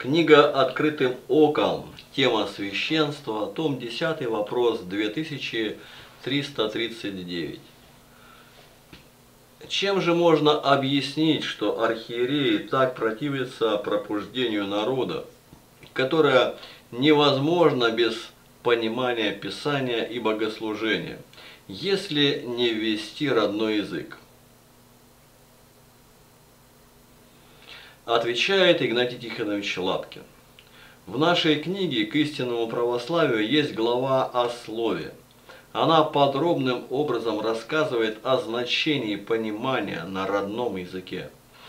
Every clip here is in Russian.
Книга «Открытым оком», тема священства, том 10, вопрос 2339. Чем же можно объяснить, что архиереи так противятся пробуждению народа, которое невозможно без понимания Писания и богослужения, если не ввести родной язык? Отвечает Игнатий Тихонович Лапкин. В нашей книге «К истинному православию» есть глава о слове. Она подробным образом рассказывает о значении понимания на родном языке.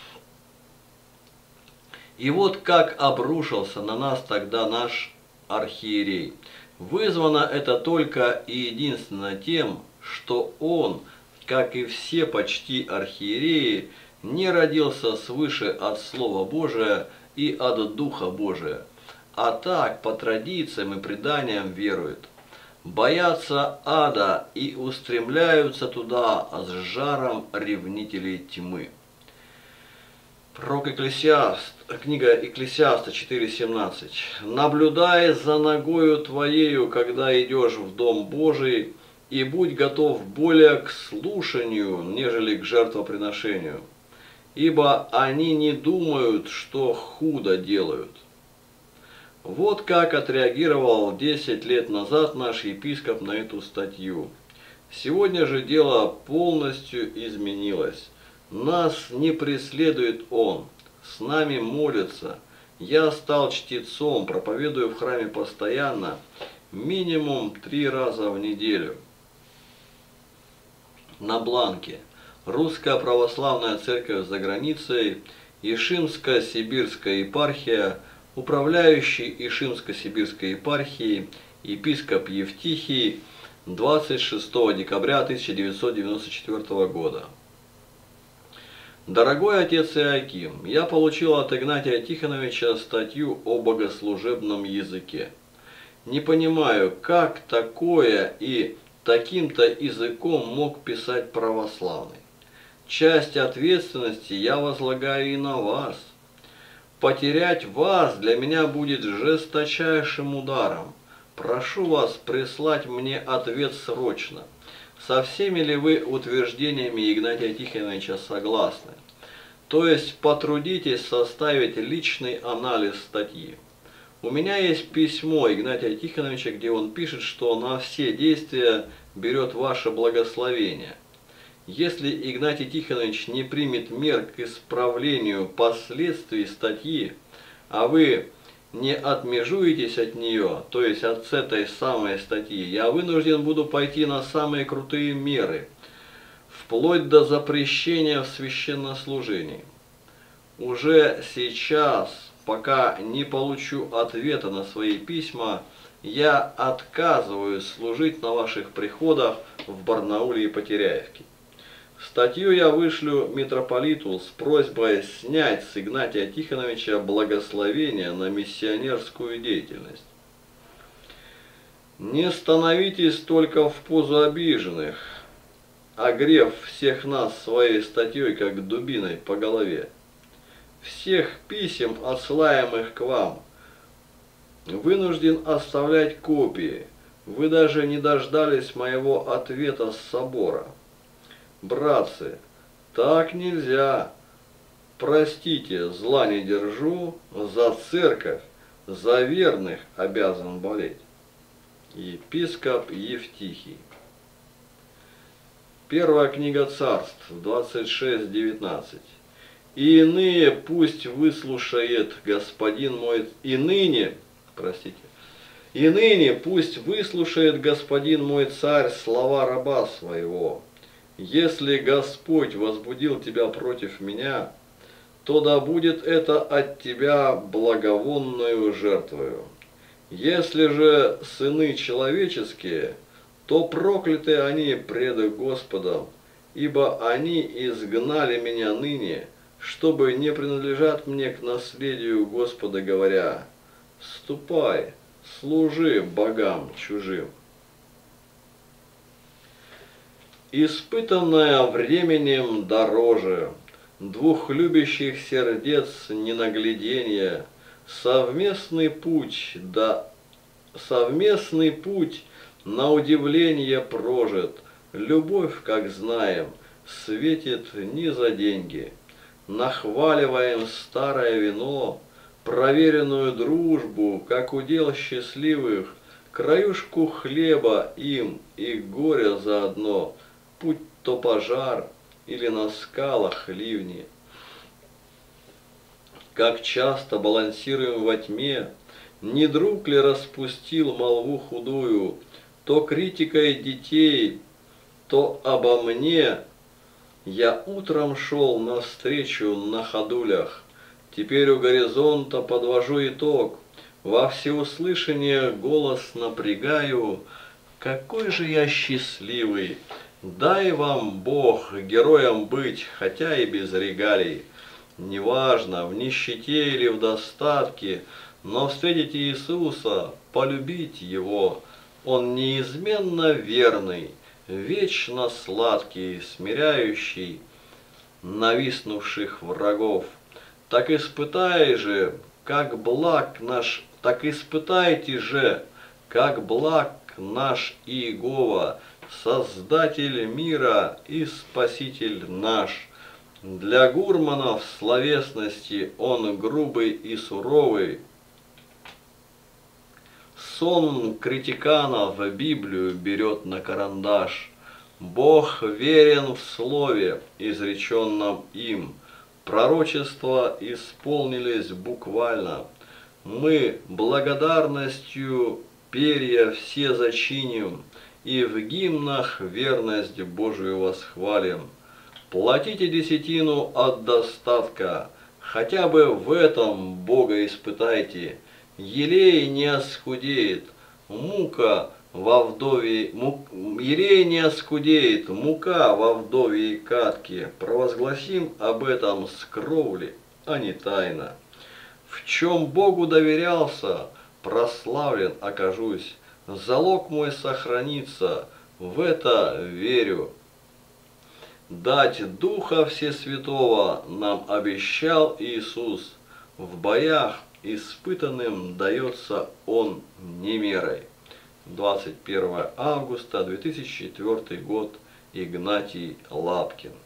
И вот как обрушился на нас тогда наш архиерей. Вызвано это только и единственно тем, что он, как и все почти архиереи, не родился свыше от Слова Божия и от Духа Божия, а так по традициям и преданиям веруют. Боятся ада и устремляются туда с жаром ревнителей тьмы. Пророк Экклесиаст, книга Экклесиаста 4:17. «Наблюдай за ногою твоею, когда идешь в Дом Божий, и будь готов более к слушанию, нежели к жертвоприношению, ибо они не думают, что худо делают». Вот как отреагировал 10 лет назад наш епископ на эту статью. Сегодня же дело полностью изменилось. Нас не преследует он, с нами молится. Я стал чтецом, проповедую в храме постоянно, минимум 3 раза в неделю. На бланке: Русская Православная Церковь за границей, Ишимско-Сибирская епархия, управляющий Ишимско-Сибирской епархией, епископ Евтихий, 26 декабря 1994 года. Дорогой отец Иоаким, я получил от Игнатия Тихоновича статью о богослужебном языке. Не понимаю, как такое и таким-то языком мог писать православный. Часть ответственности я возлагаю и на вас. Потерять вас для меня будет жесточайшим ударом. Прошу вас прислать мне ответ срочно. Со всеми ли вы утверждениями Игнатия Тихоновича согласны? То есть потрудитесь составить личный анализ статьи. У меня есть письмо Игнатия Тихоновича, где он пишет, что на все действия берет ваше благословение. Если Игнатий Тихонович не примет мер к исправлению последствий статьи, а вы не отмежуетесь от нее, то есть от этой самой статьи, я вынужден буду пойти на самые крутые меры, вплоть до запрещения в священнослужении. Уже сейчас, пока не получу ответа на свои письма, я отказываюсь служить на ваших приходах в Барнауле и Потеряевке. Статью я вышлю митрополиту с просьбой снять с Игнатия Тихоновича благословение на миссионерскую деятельность. Не становитесь только в позу обиженных, огрев всех нас своей статьей, как дубиной по голове. Всех писем, отсылаемых к вам, вынужден оставлять копии. Вы даже не дождались моего ответа с собора. Братцы, так нельзя. Простите, зла не держу, за церковь, за верных обязан болеть. Епископ Евтихий. Первая книга Царств, 26:19. «И иные пусть выслушает господин мой, и ныне пусть выслушает господин мой царь слова раба своего. Если Господь возбудил тебя против меня, то да будет это от тебя благовонную жертвою. Если же сыны человеческие, то прокляты они пред Господом, ибо они изгнали меня ныне, чтобы не принадлежат мне к наследию Господа, говоря: ступай, служи богам чужим». Испытанная временем дороже, двух любящих сердец ненагляденье, Совместный путь, совместный путь на удивление прожит. Любовь, как знаем, светит не за деньги. Нахваливаем старое вино, проверенную дружбу, как удел счастливых, краюшку хлеба им и горя заодно, путь то пожар или на скалах ливни. Как часто балансируем во тьме, не друг ли распустил молву худую, то критикой детей, то обо мне. Я утром шел навстречу на ходулях, теперь у горизонта подвожу итог, во всеуслышание голос напрягаю, какой же я счастливый, дай вам Бог героем быть, хотя и без регалий. Неважно, в нищете или в достатке, но встретить Иисуса, полюбить Его, Он неизменно верный, вечно сладкий, смиряющий нависнувших врагов. Так испытайте же, как благ наш Иегова, Создатель мира и Спаситель наш. Для гурманов словесности он грубый и суровый, сон критиканов Библию берет на карандаш. Бог верен в слове, изреченном им. Пророчества исполнились буквально. Мы благодарностью перья все зачиним и в гимнах верность Божию восхвалим. Платите десятину от достатка, хотя бы в этом Бога испытайте. Елей не оскудеет, мука во вдовьей катке. Провозгласим об этом с кровли, а не тайно. В чем Богу доверялся, прославлен окажусь. Залог мой сохранится, в это верю. Дать Духа Всесвятого нам обещал Иисус. В боях испытанным дается Он не мерой. 21 августа 2004 год. Игнатий Лапкин.